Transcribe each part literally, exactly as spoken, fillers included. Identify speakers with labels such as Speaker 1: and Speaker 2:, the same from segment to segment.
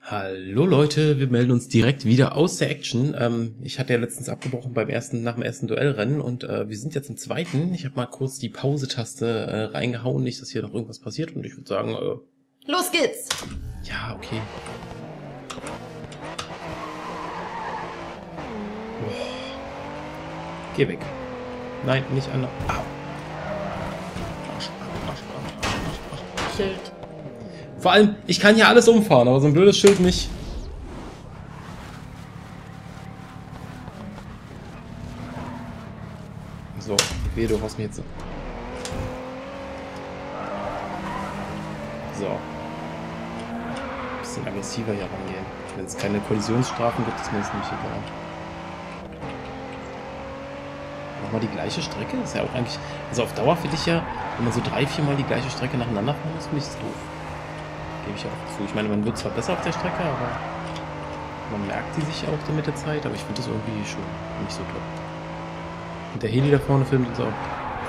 Speaker 1: Hallo Leute, wir melden uns direkt wieder aus der Action. Ähm, ich hatte ja letztens abgebrochen beim ersten, nach dem ersten Duellrennen und äh, wir sind jetzt im zweiten. Ich habe mal kurz die Pause-Taste äh, reingehauen, nicht, dass hier noch irgendwas passiert und ich würde sagen, äh,
Speaker 2: los geht's!
Speaker 1: Ja, okay. Oh. Geh weg. Nein, nicht an. Au.
Speaker 2: Schild.
Speaker 1: Vor allem, ich kann hier alles umfahren, aber so ein blödes Schild nicht. So, weh, du haust mir jetzt so. So. Ein bisschen aggressiver hier rangehen. Wenn es keine Kollisionsstrafen gibt, ist mir das nämlich egal. Nochmal die gleiche Strecke? Ist ja auch eigentlich. Also auf Dauer finde ich ja, wenn man so drei, vier Mal die gleiche Strecke nacheinander fahren muss, finde ich es doof. Gebe ich auch zu. Ich meine, man wird zwar besser auf der Strecke, aber man merkt die sich auch so mit der Zeit, aber ich finde das irgendwie schon nicht so toll. Und der Heli da vorne filmt uns auch.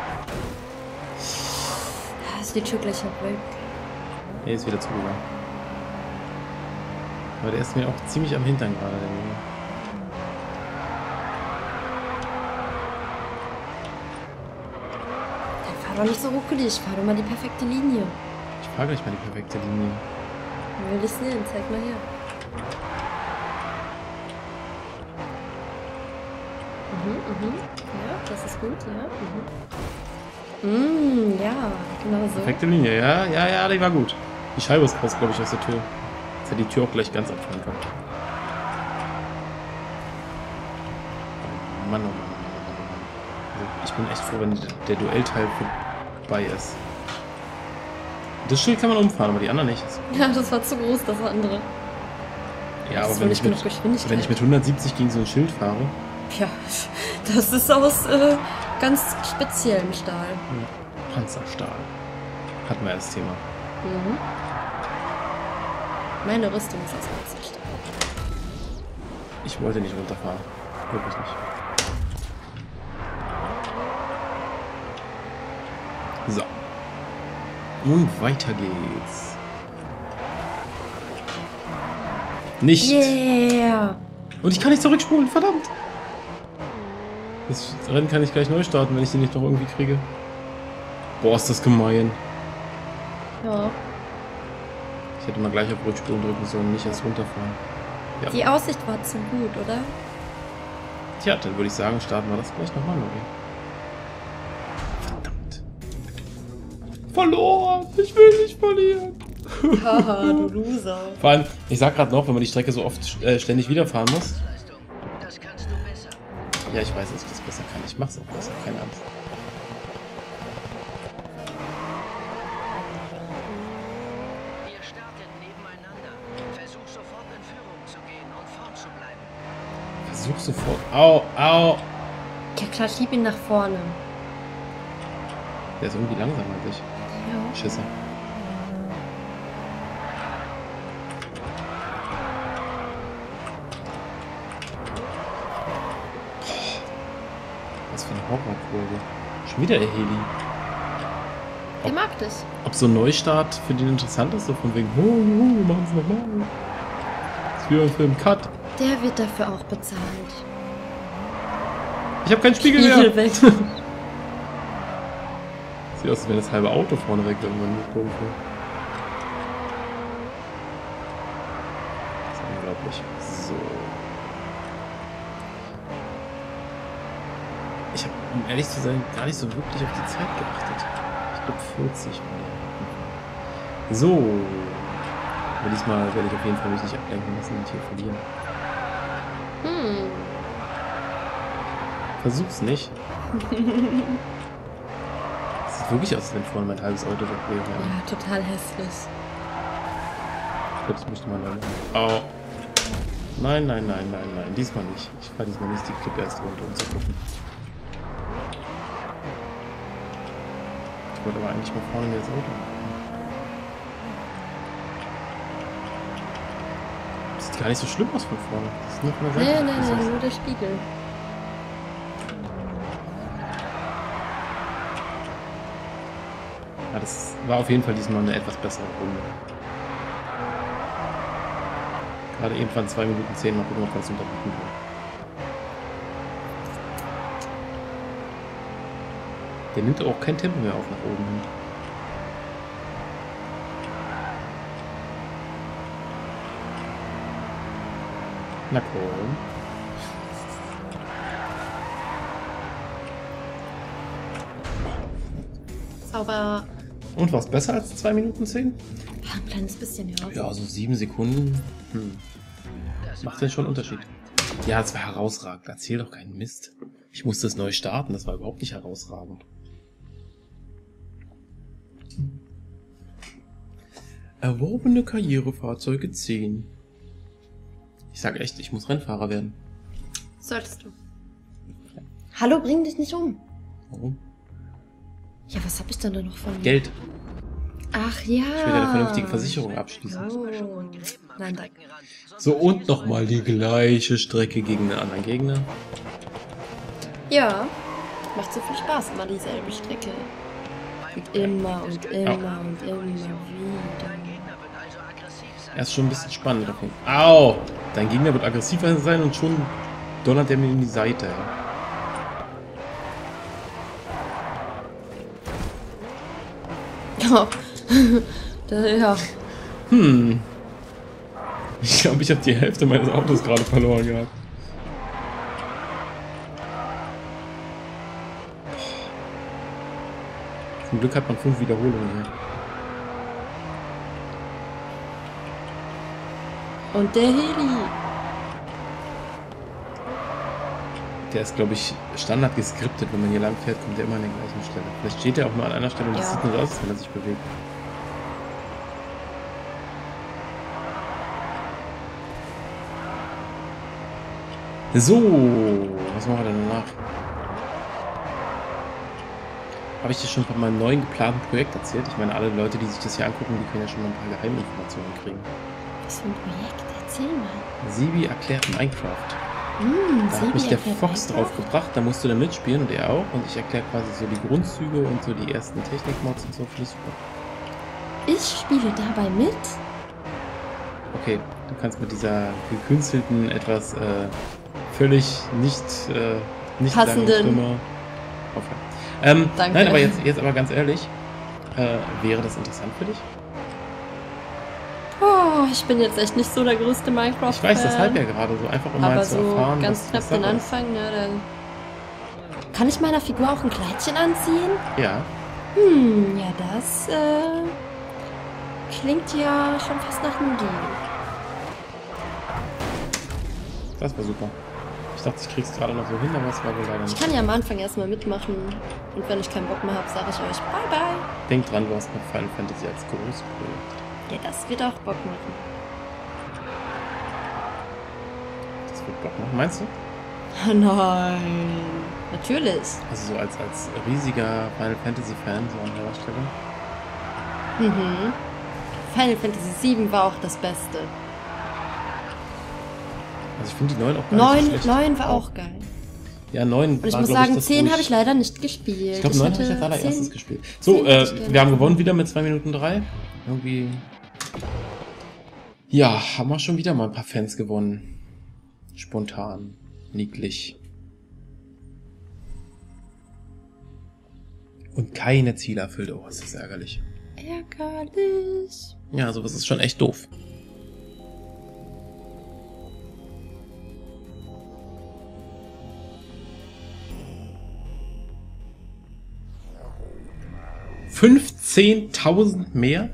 Speaker 2: Das geht schon gleich weg.
Speaker 1: Er ist wieder zugegangen. Aber der ist mir auch ziemlich am Hintern gerade, der Junge.
Speaker 2: Dann fahr doch nicht so ruckelig, fahr doch mal die perfekte Linie.
Speaker 1: Ich fahre gleich mal die perfekte Linie.
Speaker 2: Wie will ich sehen? Zeig mal her. Mhm, mhm. Ja, das ist gut, ja. Mhm. Mm, ja, genau so.
Speaker 1: Perfekte Linie, ja, ja, ja, die war gut. Die Scheibe ist raus, glaube ich, aus der Tür. Jetzt hat die Tür auch gleich ganz abfahren können. Mann, oh Mann, oh Mann, oh Mann. Also ich bin echt froh, wenn der Duellteil vorbei ist. Das Schild kann man umfahren, aber die anderen nicht.
Speaker 2: Ja, das war zu groß, das andere.
Speaker 1: Ja,
Speaker 2: das
Speaker 1: aber wenn ich, mit, wenn ich mit hundertsiebzig gegen so ein Schild fahre...
Speaker 2: Ja, das ist aus äh, ganz speziellem Stahl.
Speaker 1: Panzerstahl. Hatten wir ja das Thema.
Speaker 2: Mhm. Meine Rüstung ist aus Panzerstahl.
Speaker 1: Ich wollte nicht runterfahren. Wirklich nicht. So. Und weiter geht's. Nicht.
Speaker 2: Yeah.
Speaker 1: Und ich kann nicht zurückspulen, verdammt. Das Rennen kann ich gleich neu starten, wenn ich den nicht noch irgendwie kriege. Boah, ist das gemein.
Speaker 2: Ja.
Speaker 1: Ich hätte mal gleich auf Rückspulen drücken sollen, nicht erst runterfahren. Ja.
Speaker 2: Die Aussicht war zu gut, oder?
Speaker 1: Tja, dann würde ich sagen, starten wir das gleich nochmal neu. Verdammt. Verloren! Ich will nicht verlieren!
Speaker 2: Haha, du Loser.
Speaker 1: Vor allem, ich sag gerade noch, wenn man die Strecke so oft äh, ständig wiederfahren muss. Ja, ich weiß, dass ich das besser kann. Ich mach's auch besser, keine Angst.
Speaker 3: Wir starten nebeneinander. Versuch sofort in Führung zu gehen und vorn zu bleiben.
Speaker 1: Versuch sofort. Au, au!
Speaker 2: Ja klar, schieb ihn nach vorne.
Speaker 1: Der ist irgendwie langsamer als ich.
Speaker 2: Ja.
Speaker 1: Schisser. Was für eine Horrorkurve. Schon wieder der Heli.
Speaker 2: Der mag das.
Speaker 1: Ob so ein Neustart für den interessant ist, so von wegen, oh, oh, wir machen es nochmal. Das ist wie beim Film Cut.
Speaker 2: Der wird dafür auch bezahlt.
Speaker 1: Ich habe keinen Spiegel
Speaker 2: Spiegel
Speaker 1: mehr.
Speaker 2: weg.
Speaker 1: Sieht aus, als wenn das halbe Auto vorne weg irgendwann mitkommt. Das ist unglaublich. So. Ich habe, um ehrlich zu sein, gar nicht so wirklich auf die Zeit geachtet. Ich glaube vierzig Mal. So. Aber diesmal werde ich auf jeden Fall mich nicht ablenken lassen und hier verlieren.
Speaker 2: Hm.
Speaker 1: Versuch's nicht. Das sieht wirklich aus, als wenn vorne mein halbes Auto weg wäre.
Speaker 2: Ja, total hässlich.
Speaker 1: Ich glaube, das müsste man dann. Oh. Nein, nein, nein, nein, nein. Diesmal nicht. Ich fahre diesmal nicht die Clip erst runter, um zu gucken. Ich wollte aber eigentlich mal vorne mir das Auto. Das sieht gar nicht so schlimm aus von vorne. Das ist nur von der
Speaker 2: Nee,
Speaker 1: Seite.
Speaker 2: nee,
Speaker 1: Das
Speaker 2: nee,
Speaker 1: ist-
Speaker 2: nur der Spiegel.
Speaker 1: Ja, das war auf jeden Fall diesmal eine etwas bessere Runde. Gerade irgendwann zwei Minuten zehn, mal gucken, ob wir das unterbieten können. Der nimmt auch kein Tempo mehr auf nach oben hin. Na komm.
Speaker 2: Aber
Speaker 1: Und was besser als zwei Minuten zehn?
Speaker 2: ja, ein kleines bisschen, ja.
Speaker 1: Ja, so sieben Sekunden. Hm.
Speaker 3: Das
Speaker 1: Macht
Speaker 3: war
Speaker 1: denn schon einen
Speaker 3: gut
Speaker 1: Unterschied.
Speaker 3: soweit.
Speaker 1: Ja, es war herausragend. Erzähl doch keinen Mist. Ich musste es neu starten, das war überhaupt nicht herausragend. Erworbene Karrierefahrzeuge zehn. Ich sag echt, ich muss Rennfahrer werden.
Speaker 2: Solltest du. Hallo, bring dich nicht um.
Speaker 1: Warum?
Speaker 2: Ja, was hab ich denn da noch von dir?
Speaker 1: Geld.
Speaker 2: Ach ja.
Speaker 1: Ich will ja eine vernünftige Versicherung abschließen.
Speaker 2: Oh. Nein, danke.
Speaker 1: So, und nochmal die gleiche Strecke gegen einen anderen Gegner.
Speaker 2: Ja. Macht so viel Spaß, immer dieselbe Strecke. Und immer und immer und immer wieder.
Speaker 1: Er ist schon ein bisschen spannend. Davon. Au! Dein Gegner wird aggressiver sein und schon donnert er mir in die Seite.
Speaker 2: Ja. Da, ja.
Speaker 1: Hm. Ich glaube, ich habe die Hälfte meines Autos gerade verloren gehabt. Zum Glück hat man fünf Wiederholungen hier.
Speaker 2: Und der Heli.
Speaker 1: Der ist, glaube ich, standard geskriptet. Wenn man hier lang fährt, kommt er immer an der gleichen Stelle. Vielleicht steht er auch nur an einer Stelle und das
Speaker 2: Ja.
Speaker 1: sieht nur so aus, wenn er sich bewegt. So, was machen wir denn danach? Habe ich dir schon von meinem neuen geplanten Projekt erzählt? Ich meine, alle Leute, die sich das hier angucken, die können ja schon mal ein paar Geheiminformationen kriegen.
Speaker 2: Was für ein Projekt? Erzähl mal.
Speaker 1: Sibi erklärt Minecraft.
Speaker 2: Hm,
Speaker 1: Da hat mich der Fox drauf gebracht, da musst du dann mitspielen und er auch. Und ich erkläre quasi so die Grundzüge und so die ersten Technikmods und so. Finde ich super.
Speaker 2: Ich spiele dabei mit.
Speaker 1: Okay, du kannst mit dieser gekünstelten, etwas äh, völlig nicht, äh, nicht langen
Speaker 2: Passenden.
Speaker 1: Stimme aufhören. Ähm,
Speaker 2: Danke.
Speaker 1: nein, aber jetzt, jetzt aber ganz ehrlich, äh, wäre das interessant für dich?
Speaker 2: Oh, ich bin jetzt echt nicht so der größte Minecraft-Fan.
Speaker 1: Ich weiß, deshalb ja gerade so, einfach um
Speaker 2: Aber
Speaker 1: mal zu
Speaker 2: so
Speaker 1: erfahren,
Speaker 2: ganz
Speaker 1: was,
Speaker 2: knapp
Speaker 1: was
Speaker 2: den
Speaker 1: Sache ist.
Speaker 2: Anfang, ne, dann... Kann ich meiner Figur auch ein Kleidchen anziehen?
Speaker 1: Ja,
Speaker 2: Hm, ja, das, äh... klingt ja schon fast nach einem Deal.
Speaker 1: das war super. Ich dachte, ich krieg's gerade noch so hin, aber es war wohl leider
Speaker 2: Ich
Speaker 1: nicht.
Speaker 2: kann ja am Anfang erstmal mitmachen. Und wenn ich keinen Bock mehr habe, sage ich euch bye bye.
Speaker 1: Denk dran, du hast noch Final Fantasy als großes Projekt.
Speaker 2: Ja, das wird auch Bock machen.
Speaker 1: Das wird Bock machen, meinst du?
Speaker 2: Nein. Natürlich.
Speaker 1: Also so als, als riesiger Final Fantasy Fan, so an der Stelle.
Speaker 2: Mhm. Final Fantasy sieben war auch das Beste.
Speaker 1: Also ich finde die neun auch gar nicht so
Speaker 2: neun,
Speaker 1: schlecht.
Speaker 2: neun war auch geil.
Speaker 1: Ja, neun
Speaker 2: Und ich
Speaker 1: war,
Speaker 2: muss
Speaker 1: glaub
Speaker 2: sagen,
Speaker 1: das, wo
Speaker 2: zehn habe ich leider nicht gespielt.
Speaker 1: Ich glaube, neun habe ich als allererstes gespielt. So, äh, wir haben gewonnen wieder mit zwei Minuten drei. Irgendwie... Ja, haben wir schon wieder mal ein paar Fans gewonnen. Spontan. Niedlich. Und keine Ziele erfüllt. Oh, ist das ärgerlich.
Speaker 2: Ärgerlich.
Speaker 1: Ja, sowas ist schon echt doof. fünfzehntausend mehr?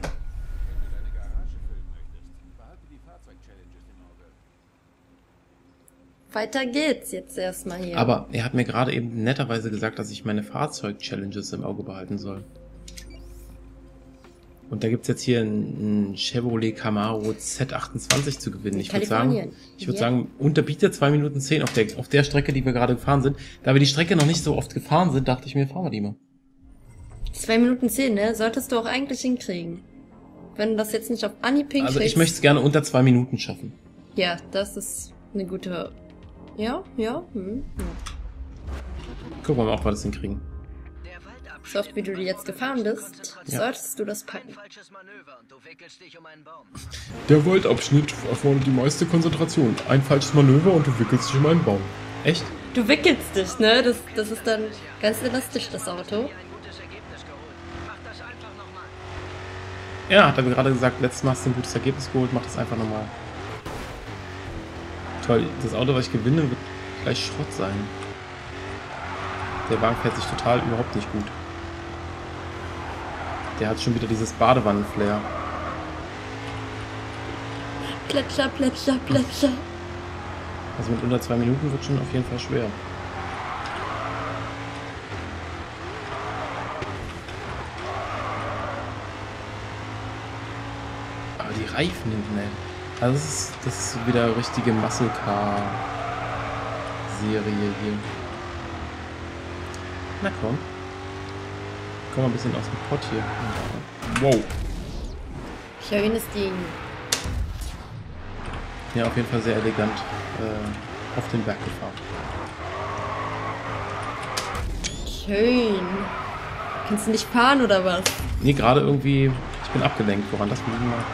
Speaker 2: Weiter geht's jetzt erstmal hier.
Speaker 1: Aber er hat mir gerade eben netterweise gesagt, dass ich meine Fahrzeug-Challenges im Auge behalten soll. Und da gibt's jetzt hier einen Chevrolet Camaro Z achtundzwanzig zu gewinnen. Ich würde sagen,
Speaker 2: Kalifornien.
Speaker 1: ich würde
Speaker 2: Ja.
Speaker 1: sagen, unterbiete zwei Minuten zehn auf der, auf der Strecke, die wir gerade gefahren sind. Da wir die Strecke noch nicht so oft gefahren sind, dachte ich mir, fahren wir die mal.
Speaker 2: zwei Minuten zehn, ne? Solltest du auch eigentlich hinkriegen. Wenn du das jetzt nicht auf Anhieb hinkriegst.
Speaker 1: Also ich möchte es gerne unter zwei Minuten schaffen.
Speaker 2: Ja, das ist eine gute... Ja, ja, hm, ja.
Speaker 1: Gucken wir mal, ob wir das hinkriegen.
Speaker 3: Der Waldabschnitt
Speaker 2: So oft wie du die jetzt gefahren bist,
Speaker 1: Ja.
Speaker 2: solltest du das
Speaker 3: Ein
Speaker 2: packen.
Speaker 3: falsches Manöver und du wickelst dich um einen Baum.
Speaker 1: Der Voltabschnitt erfordert die meiste Konzentration. Ein falsches Manöver und du wickelst dich um einen Baum. Echt?
Speaker 2: Du wickelst dich, ne? Das, das ist dann ganz elastisch, das Auto.
Speaker 3: Ein gutes Ergebnis geholt. Mach das einfach nochmal.
Speaker 1: Ja, hat er mir gerade gesagt, letztes Mal hast du ein gutes Ergebnis geholt, mach das einfach nochmal. Toll, das Auto, was ich gewinne, wird gleich Schrott sein. Der Wagen fährt sich total überhaupt nicht gut. Der hat schon wieder dieses Badewannenflair.
Speaker 2: Plätscher, plätscher, plätscher.
Speaker 1: Also mit unter zwei Minuten wird schon auf jeden Fall schwer. Aber die Reifen hinten, ey. Also das ist, das ist wieder richtige Muscle Car Serie hier. Na komm. Komm mal ein bisschen aus dem Pott hier. Wow.
Speaker 2: Schönes Ding.
Speaker 1: Ja, auf jeden Fall sehr elegant äh, auf den Berg gefahren.
Speaker 2: Schön. Kannst du nicht fahren oder was?
Speaker 1: Nee, gerade irgendwie, ich bin abgelenkt. Woran das liegen mag?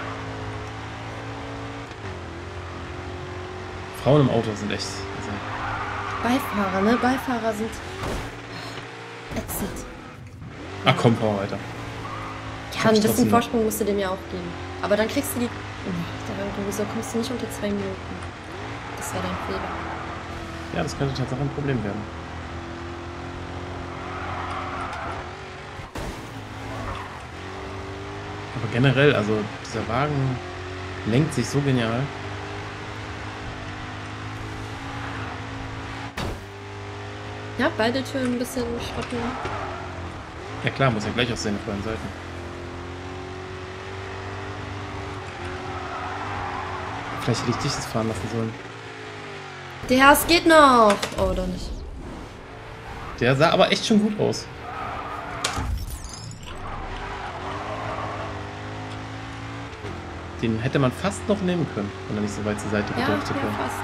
Speaker 1: Frauen im Auto sind echt... Also,
Speaker 2: Beifahrer, ne? Beifahrer sind ätzend.
Speaker 1: ach komm, fahr weiter.
Speaker 2: Ja,
Speaker 1: Hab
Speaker 2: ein
Speaker 1: ich
Speaker 2: bisschen
Speaker 1: trotzdem noch.
Speaker 2: Vorsprung musst du dem ja auch geben. Aber dann kriegst du die... Wieso kommst du nicht unter zwei Minuten? Das wäre dein Fehler.
Speaker 1: Ja, das könnte tatsächlich ein Problem werden. Aber generell, also dieser Wagen lenkt sich so genial.
Speaker 2: Ja, beide Türen ein bisschen schrotten.
Speaker 1: Ja klar, muss ja gleich aussehen auf beiden Seiten. Vielleicht hätte ich dich das fahren lassen sollen.
Speaker 2: Der, es geht noch! Oh, oder nicht?
Speaker 1: Der sah aber echt schon gut aus. Den hätte man fast noch nehmen können, wenn er nicht so weit zur Seite
Speaker 2: Ja,
Speaker 1: gedriftet
Speaker 2: ja,
Speaker 1: wäre.
Speaker 2: fast.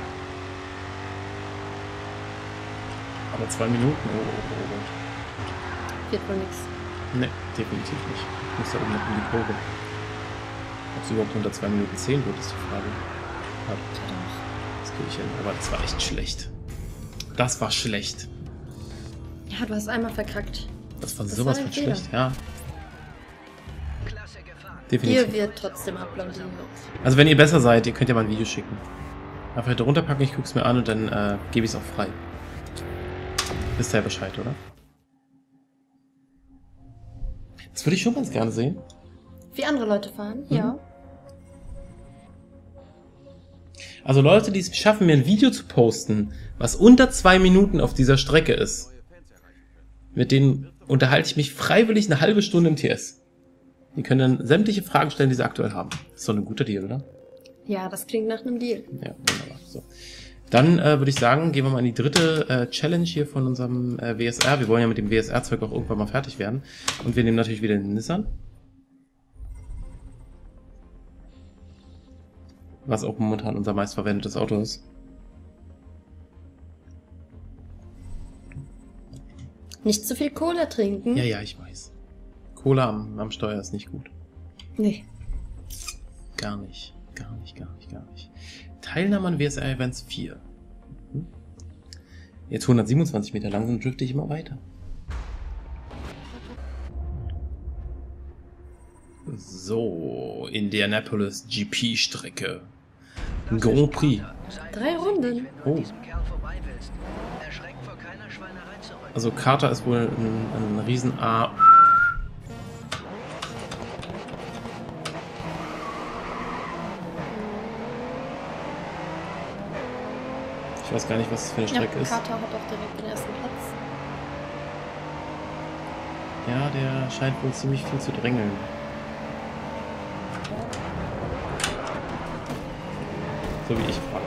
Speaker 1: Aber zwei Minuten, oh, oh, oh, oh.
Speaker 2: Wird wohl nix.
Speaker 1: Ne, definitiv nicht. Ich muss da oben noch in die Kurve. Ob es überhaupt unter zwei Minuten zehn wird, ist die Frage. Ja, das kriege ich hin. Aber das war echt schlecht. Das war schlecht.
Speaker 2: Ja, du hast einmal verkackt.
Speaker 1: Das war
Speaker 2: Das
Speaker 1: sowas
Speaker 2: war
Speaker 1: von
Speaker 2: ein Fehler.
Speaker 1: schlecht, ja.
Speaker 3: Klasse gefahren.
Speaker 1: Definitiv.
Speaker 2: Dir wird trotzdem applaudiert.
Speaker 1: Also wenn ihr besser seid, ihr könnt ja mal ein Video schicken. Einfach hier drunter packen, ich guck's mir an und dann äh, gebe ich es auch frei. Wisst ihr ja Bescheid, oder? Das würde ich schon ganz gerne sehen.
Speaker 2: Wie andere Leute fahren,
Speaker 1: Mhm.
Speaker 2: ja.
Speaker 1: Also Leute, die es schaffen, mir ein Video zu posten, was unter zwei Minuten auf dieser Strecke ist, mit denen unterhalte ich mich freiwillig eine halbe Stunde im T S. Die können dann sämtliche Fragen stellen, die sie aktuell haben. Ist doch ein guter Deal, oder?
Speaker 2: Ja, das klingt nach einem Deal.
Speaker 1: Ja, wunderbar. So. Dann äh, würde ich sagen, gehen wir mal in die dritte äh, Challenge hier von unserem äh, W S R. Wir wollen ja mit dem W S R-Zeug auch irgendwann mal fertig werden. Und wir nehmen natürlich wieder den Nissan. Was auch momentan unser meistverwendetes Auto ist.
Speaker 2: Nicht zu viel Cola trinken?
Speaker 1: Ja, ja, ich weiß. Cola am, am Steuer ist nicht gut.
Speaker 2: Nee.
Speaker 1: Gar nicht. Gar nicht, gar nicht, gar nicht. Teilnahme an W S R-Events vier. Hm? Jetzt hundertsiebenundzwanzig Meter lang, dann drifte ich immer weiter. So, Indianapolis G P-Strecke. Grand Prix.
Speaker 2: Drei Runden.
Speaker 1: Oh.
Speaker 3: Diesem Kerl vorbei willst. Erschreckt vor keiner Schweinerei zurück.
Speaker 1: Also Carter ist wohl ein, ein riesen A. Ich weiß gar nicht, was das für eine
Speaker 2: Ja,
Speaker 1: Strecke ist.
Speaker 2: Carter hat auch direkt den ersten Platz.
Speaker 1: Ja, der scheint wohl ziemlich viel zu drängeln. So wie ich fahre.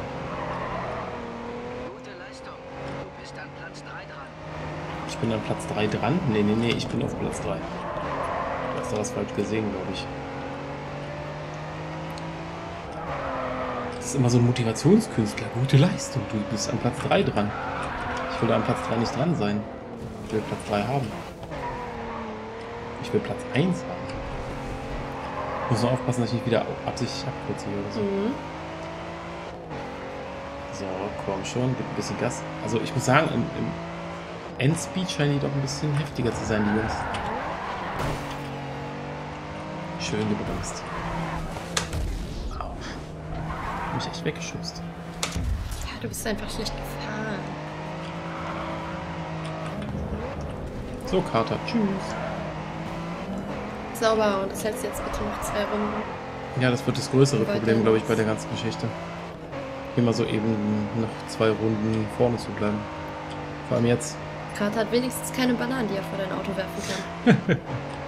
Speaker 3: Gute Leistung. Du bist an Platz drei dran.
Speaker 1: Ich bin an Platz drei dran? Nee, nee, nee, ich bin auf Platz drei. Du hast da was falsch gesehen, glaube ich. Das ist immer so ein Motivationskünstler. Gute Leistung. Du bist an Platz drei dran. Ich will an Platz drei nicht dran sein. Ich will Platz drei haben. Ich will Platz eins haben. Ich muss nur aufpassen, dass ich nicht wieder absichtlich abkürze hier oder so.
Speaker 2: Mhm.
Speaker 1: So, komm schon, gib ein bisschen Gas. Also ich muss sagen, im, im Endspeed scheinen die doch ein bisschen heftiger zu sein, die Jungs. Schön gebremst. Au. Hab mich echt weggeschubst.
Speaker 2: Ja, du bist einfach schlecht gefahren.
Speaker 1: So, Carter. Tschüss.
Speaker 2: Sauber, und das hältst jetzt bitte noch zwei Runden.
Speaker 1: Ja, das wird das größere
Speaker 2: Weiter
Speaker 1: Problem, glaube ich,
Speaker 2: geht's.
Speaker 1: bei der ganzen Geschichte. Immer so eben noch zwei Runden vorne zu bleiben. Vor allem jetzt.
Speaker 2: Carter hat wenigstens keine Bananen, die er vor dein Auto werfen kann.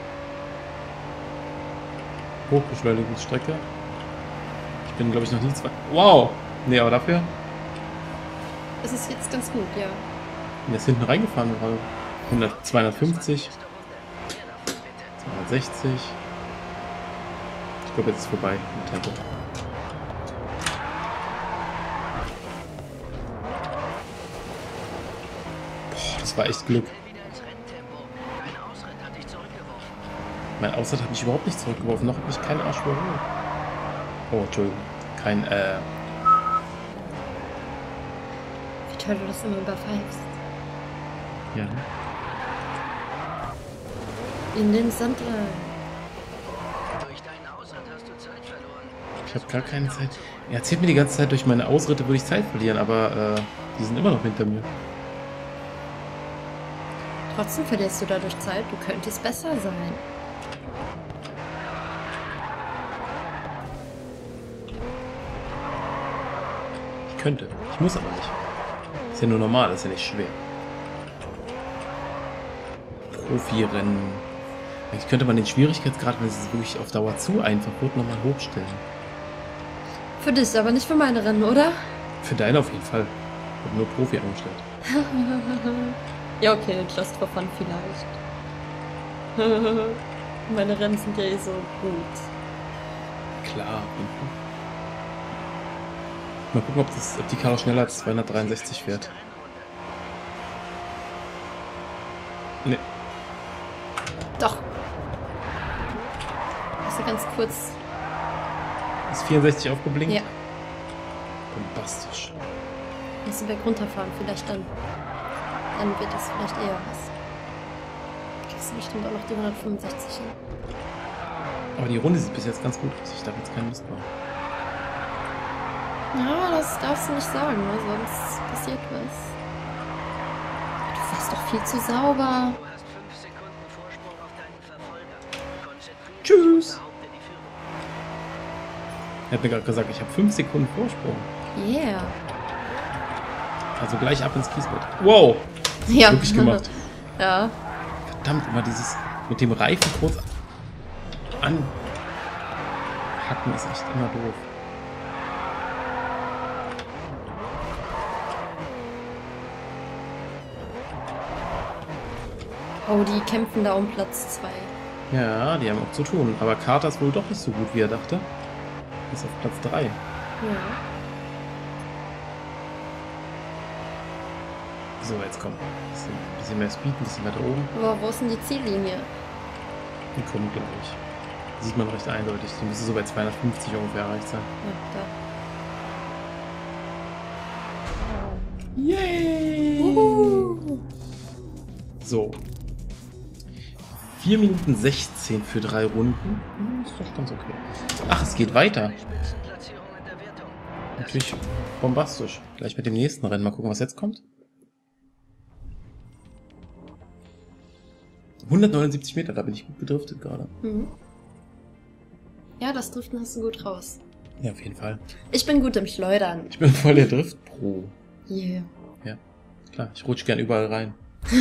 Speaker 1: Hochbeschleunigungsstrecke. Ich bin, glaube ich, noch nie zwei... Wow! Nee, aber dafür...
Speaker 2: Es ist jetzt ganz gut, ja.
Speaker 1: bin jetzt hinten reingefahren gerade. hundert, zweihundertfünfzig. zweihundertsechzig. Ich glaube, jetzt ist vorbei mit Tempo. Boah, das war echt Glück. Mein Ausritt hat mich überhaupt nicht zurückgeworfen. Noch hat mich kein Arsch überholt. Oh, Entschuldigung. Kein, äh...
Speaker 2: Wie toll du das immer überpfeifst.
Speaker 1: Ja.
Speaker 2: In den Sand rein.
Speaker 3: Durch deinen Ausritt hast du Zeit verloren.
Speaker 1: Ich habe gar keine Zeit. Er erzählt mir die ganze Zeit, durch meine Ausritte würde ich Zeit verlieren, aber äh, die sind immer noch hinter mir.
Speaker 2: Trotzdem verlierst du dadurch Zeit, du könntest besser sein.
Speaker 1: Ich könnte. Ich muss aber nicht. Ist ja nur normal, ist ja nicht schwer. Profirennen. Eigentlich könnte man den Schwierigkeitsgrad, wenn es wirklich auf Dauer zu einfach wird, nochmal hochstellen.
Speaker 2: Für dich, aber nicht für meine Rennen, oder?
Speaker 1: Für deine auf jeden Fall. Ich habe nur Profi angestellt.
Speaker 2: Ja, okay, just for fun vielleicht. Meine Rennen sind ja eh so gut.
Speaker 1: Klar. Mal gucken, ob, das, ob die Karre schneller als zweihundertdreiundsechzig fährt. Ne.
Speaker 2: Doch. Also ganz kurz.
Speaker 1: Ist vierundsechzig aufgeblinkt?
Speaker 2: Ja.
Speaker 1: Bombastisch.
Speaker 2: Musst du berg runterfahren, vielleicht dann. Dann wird das vielleicht eher was. Kriegst du bestimmt auch noch die hundertfünfundsechzig hin.
Speaker 1: Aber die Runde sieht bis jetzt ganz gut aus. Ich darf jetzt keinen Mist machen.
Speaker 2: Ja, das darfst du nicht sagen, ne? Sonst passiert was. Du fährst doch viel zu sauber.
Speaker 3: Du hast fünf Sekunden Vorsprung auf deinen Verfolger. Konzentriere dich
Speaker 1: Tschüss.
Speaker 3: und behaupte die Führung.
Speaker 1: Er hat mir gerade gesagt, ich habe fünf Sekunden Vorsprung.
Speaker 2: Yeah.
Speaker 1: Also gleich ab ins Kiesbett. Wow!
Speaker 2: Ja.
Speaker 1: Wirklich gemacht.
Speaker 2: Ja.
Speaker 1: Verdammt, immer dieses mit dem Reifen kurz anhacken ist echt immer doof.
Speaker 2: Oh, die kämpfen da um Platz zwei.
Speaker 1: Ja, die haben auch zu tun. Aber Carter ist wohl doch nicht so gut, wie er dachte. Ist auf Platz drei.
Speaker 2: Ja.
Speaker 1: So, jetzt komm. Bisschen, bisschen mehr Speed, ein bisschen weiter oben.
Speaker 2: Aber wo ist denn die Ziellinie?
Speaker 1: Die kommen gleich. Sieht man recht eindeutig. Die müsste so bei zweihundertfünfzig ungefähr erreicht sein.
Speaker 2: Ja, da.
Speaker 1: Yay!
Speaker 2: Uhu.
Speaker 1: So. vier Minuten sechzehn für drei Runden. Hm, ist doch ganz okay. Ach, es geht weiter.
Speaker 3: Die Spitzenplatzierung in der Wertung.
Speaker 1: Natürlich bombastisch. Gleich mit dem nächsten Rennen. Mal gucken, was jetzt kommt. hundertneunundsiebzig Meter, da bin ich gut gedriftet gerade.
Speaker 2: Mhm. Ja, das Driften hast du gut raus.
Speaker 1: Ja, auf jeden Fall.
Speaker 2: Ich bin gut im Schleudern.
Speaker 1: Ich bin voll der Drift-Pro.
Speaker 2: Yeah.
Speaker 1: Ja, klar. Ich rutsche gern überall rein.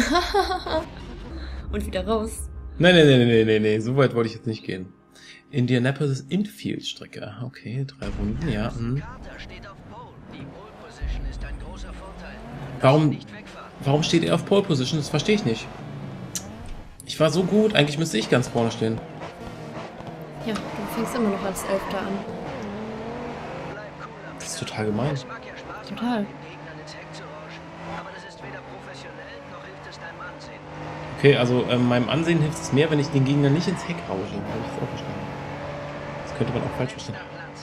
Speaker 2: Und wieder raus.
Speaker 1: Nein, nein, nein, nein, nein, nein. So weit wollte ich jetzt nicht gehen. Indianapolis Infield-Strecke. Okay, drei Runden, ja. Hm.
Speaker 3: Carter steht auf Pole. Die Pole Position ist ein großer Vorteil.
Speaker 1: Warum,
Speaker 3: Nicht wegfahren.
Speaker 1: warum steht er auf Pole Position? Das verstehe ich nicht. Ich war so gut, eigentlich müsste ich ganz vorne stehen.
Speaker 2: Ja, du fängst immer noch als Elfter an.
Speaker 3: Bleib cool am
Speaker 1: Das ist total gemein.
Speaker 3: Es mag ja Spaß
Speaker 2: Total.
Speaker 3: machen, den Gegnern ins Heck zu rauschen, aber das ist weder professionell noch hilft es deinem Ansehen.
Speaker 1: Okay, Okay, also ähm, meinem Ansehen hilft es mehr, wenn ich den Gegner nicht ins Heck rausche. Habe ich das auch verstanden. Das könnte man auch falsch verstehen.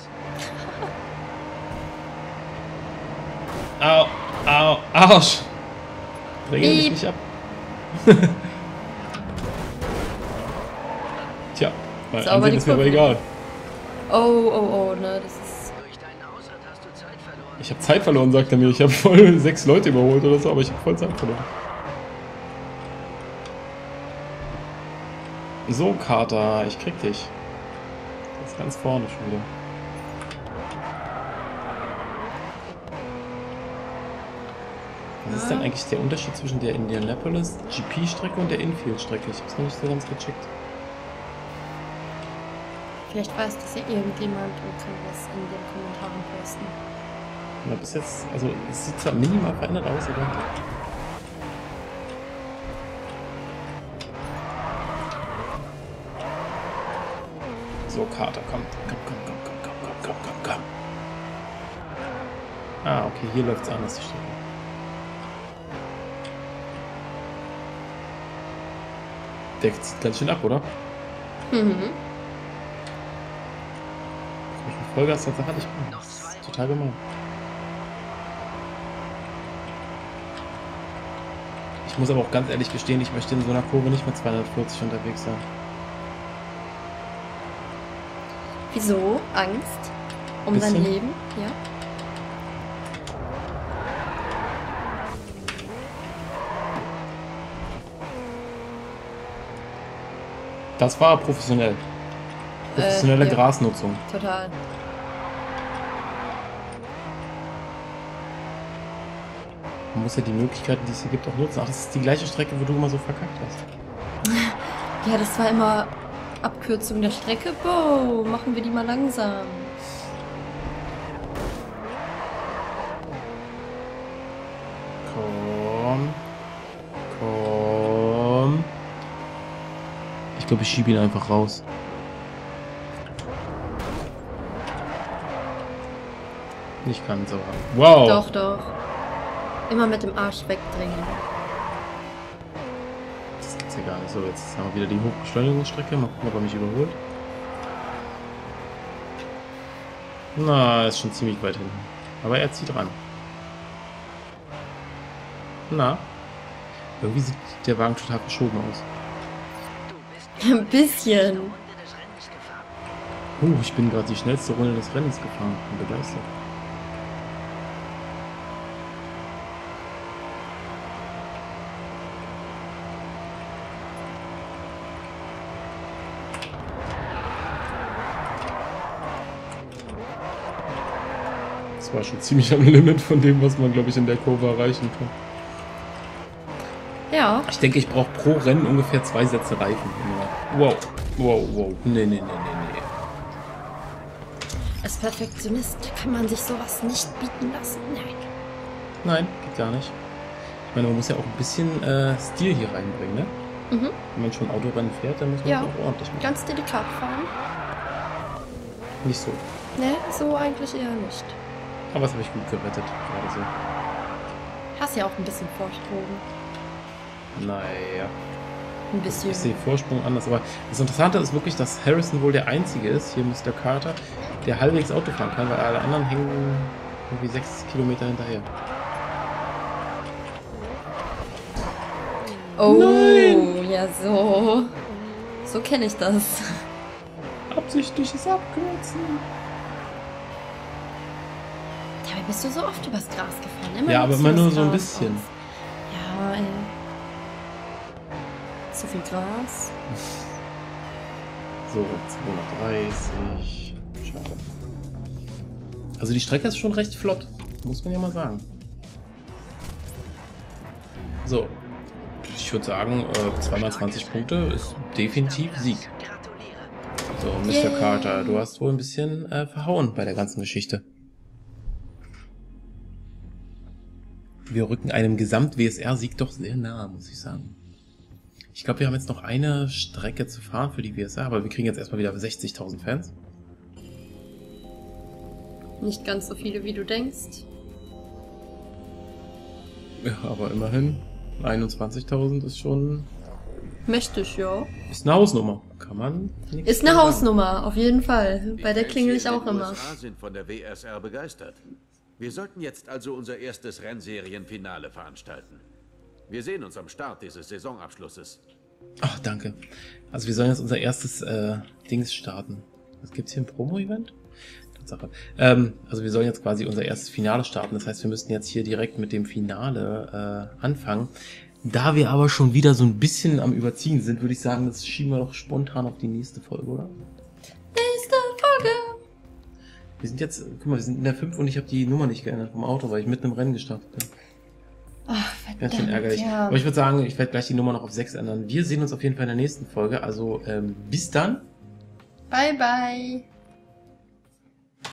Speaker 1: Au, au, Arsch! Regel mich nicht ab. Tja, mein
Speaker 2: Sauber
Speaker 1: Ansehen
Speaker 2: die
Speaker 1: ist mir aber
Speaker 2: Kurve.
Speaker 1: egal.
Speaker 2: Oh, oh, oh, ne, das ist...
Speaker 3: Durch deinen Ausritt hast du Zeit verloren.
Speaker 1: Ich habe Zeit verloren, sagt er mir. Ich habe voll sechs Leute überholt oder so, aber ich habe voll Zeit verloren. So, Carter, ich krieg dich. Das ist ganz vorne schon wieder. Was ist denn eigentlich der Unterschied zwischen der Indianapolis G P-Strecke und der Infield-Strecke? Ich hab's noch nicht so ganz gecheckt.
Speaker 2: Vielleicht weiß das ja irgendjemand und kann das in den Kommentaren posten.
Speaker 1: Na, bis jetzt, also es sieht zwar minimal verändert aus, aber... So, Carter, komm, komm, komm, komm, komm, komm, komm, komm, komm, komm. Ah, okay, hier läuft's anders, die Strecke. Der zieht ganz schön ab, oder?
Speaker 2: Mhm.
Speaker 1: Ich bin Vollgas, Tatsache hatte ich. Das ist total gemein. Ich muss aber auch ganz ehrlich gestehen, ich möchte in so einer Kurve nicht mit zweihundertvierzig unterwegs sein.
Speaker 2: Wieso? Angst? Um
Speaker 1: Bisschen.
Speaker 2: sein Leben? Ja.
Speaker 1: Das war professionell. Professionelle
Speaker 2: Äh, ja.
Speaker 1: Grasnutzung.
Speaker 2: Total.
Speaker 1: Man muss ja die Möglichkeiten, die es hier gibt, auch nutzen. Ach, das ist die gleiche Strecke, wo du immer so verkackt hast.
Speaker 2: Ja, das war immer Abkürzung der Strecke. Boah, machen wir die mal langsam.
Speaker 1: Komm. Komm. Ich glaube, ich schiebe ihn einfach raus. Nicht ganz, aber... Wow!
Speaker 2: Doch, doch. Immer mit dem Arsch wegdrängen.
Speaker 1: Das gibt's ja gar nicht. So, jetzt haben wir wieder die Hochbeschleunigungsstrecke. Mal gucken, ob er mich überholt. Na, er ist schon ziemlich weit hinten. Aber er zieht ran. Na? Irgendwie sieht der Wagen total verschoben aus.
Speaker 2: Ein bisschen.
Speaker 3: Runde des Rennens gefahren.
Speaker 1: Uh, ich bin gerade die schnellste Runde des Rennens gefahren. Bin begeistert. Das war schon ziemlich am Limit von dem, was man, glaube ich, in der Kurve erreichen kann.
Speaker 2: Ja.
Speaker 1: Ich denke, ich brauche pro Rennen ungefähr zwei Sätze Reifen. Wow, wow, wow. Nee, nee, nee, nee, nee.
Speaker 2: Als Perfektionist kann man sich sowas nicht bieten lassen. Nein.
Speaker 1: Nein, geht gar nicht. Ich meine, man muss ja auch ein bisschen äh, Stil hier reinbringen, ne?
Speaker 2: Mhm.
Speaker 1: Wenn man schon Autorennen fährt, dann muss man
Speaker 2: Ja.
Speaker 1: das auch ordentlich machen.
Speaker 2: Ganz delikat fahren.
Speaker 1: Nicht so.
Speaker 2: Ne, so eigentlich eher nicht.
Speaker 1: Aber das habe ich gut gerettet, gerade so.
Speaker 2: Hast ja auch ein bisschen Vorsprung.
Speaker 1: Naja.
Speaker 2: Ein bisschen.
Speaker 1: Ich sehe Vorsprung anders, aber das Interessante ist wirklich, dass Harrison wohl der Einzige ist, hier Mister Carter, der halbwegs Auto fahren kann, weil alle anderen hängen irgendwie sechs Kilometer hinterher.
Speaker 2: Oh,
Speaker 1: Nein!
Speaker 2: ja so. So kenne ich das.
Speaker 1: Absichtliches Abkürzen.
Speaker 2: Dabei bist du so oft übers Gras gefahren. Immer
Speaker 1: Ja, aber
Speaker 2: nutzt
Speaker 1: immer
Speaker 2: du
Speaker 1: nur
Speaker 2: das
Speaker 1: so ein
Speaker 2: Gras
Speaker 1: bisschen.
Speaker 2: aus. Ja, ey. Zu viel Gras.
Speaker 1: So, zweihundertdreißig. Schade. Also die Strecke ist schon recht flott, muss man ja mal sagen. So. Ich würde sagen, äh, zweimal zwanzig Punkte ist definitiv Sieg.
Speaker 3: Gratuliere.
Speaker 1: So, Mister
Speaker 2: Yay.
Speaker 1: Carter, du hast wohl ein bisschen äh, verhauen bei der ganzen Geschichte. Wir rücken einem Gesamt-W S R-Sieg doch sehr nahe, muss ich sagen. Ich glaube, wir haben jetzt noch eine Strecke zu fahren für die W S R, aber wir kriegen jetzt erstmal wieder sechzigtausend Fans.
Speaker 2: Nicht ganz so viele, wie du denkst.
Speaker 1: Ja, aber immerhin. einundzwanzigtausend ist schon
Speaker 2: Möchte ich, ja.
Speaker 1: Ist eine Hausnummer. Kann man nichts
Speaker 2: Ist eine
Speaker 1: sagen.
Speaker 2: Hausnummer, auf jeden Fall. Bei der
Speaker 4: Die
Speaker 2: klingel
Speaker 4: Fans
Speaker 2: ich
Speaker 4: hier
Speaker 2: auch
Speaker 4: in den
Speaker 2: immer.
Speaker 4: U S A sind von der W S R begeistert. Wir sollten jetzt also unser erstes Rennserienfinale veranstalten. Wir sehen uns am Start dieses Saisonabschlusses.
Speaker 1: Ach, danke. Also wir sollen jetzt unser erstes äh, Dings starten. Was gibt's hier, ein Promo-Event? Tatsache. Ähm, also wir sollen jetzt quasi unser erstes Finale starten. Das heißt, wir müssten jetzt hier direkt mit dem Finale äh, anfangen. Da wir aber schon wieder so ein bisschen am Überziehen sind, würde ich sagen, das schieben wir doch spontan auf die nächste Folge, oder?
Speaker 2: Nächste Folge.
Speaker 1: Wir sind jetzt, guck mal, wir sind in der fünf und ich habe die Nummer nicht geändert vom Auto, weil ich mitten im Rennen gestartet bin.
Speaker 2: Ach,
Speaker 1: Ganz schön
Speaker 2: verdammt,
Speaker 1: ärgerlich.
Speaker 2: ja.
Speaker 1: Aber ich würde sagen, ich werde gleich die Nummer noch auf sechs ändern. Wir sehen uns auf jeden Fall in der nächsten Folge. Also ähm, bis dann.
Speaker 2: Bye, bye.